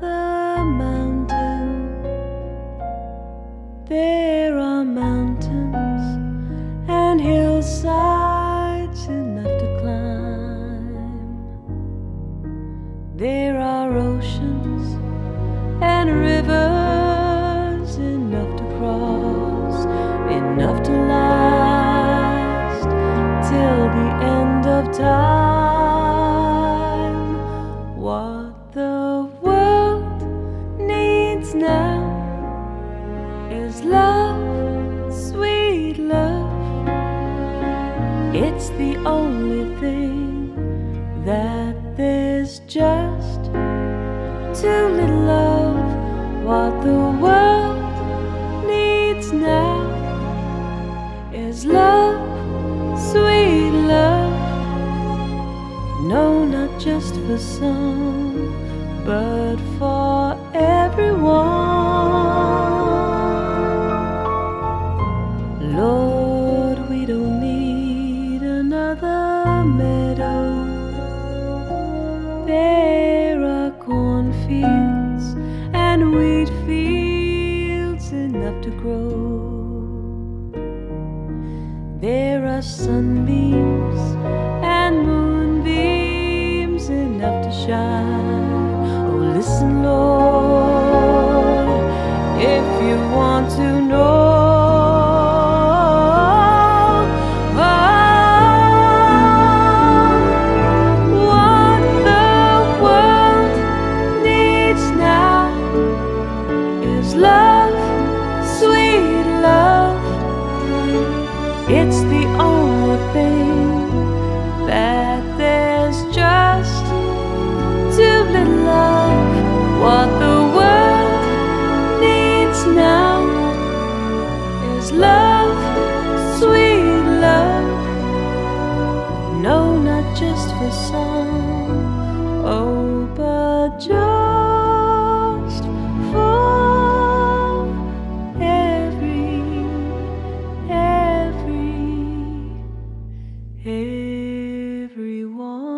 another mountain. There are mountains and hillsides enough to climb. There are oceans and rivers enough to cross, enough to last till the end of time. What the world needs now is love, sweet love. It's the only thing that there's just too little of. What the world needs now is love, sweet love. No, not just for some, but for everyone. Lord, we don't need another meadow. There are cornfields and wheat fields enough to grow. There are sunbeams and moonbeams enough to shine. Oh, listen, Lord, if you want to know what the world needs now is love, sweet love. It's the only thing that there's just too little of. What the world needs now is love, sweet love. No, not just for some, oh, but just for everyone.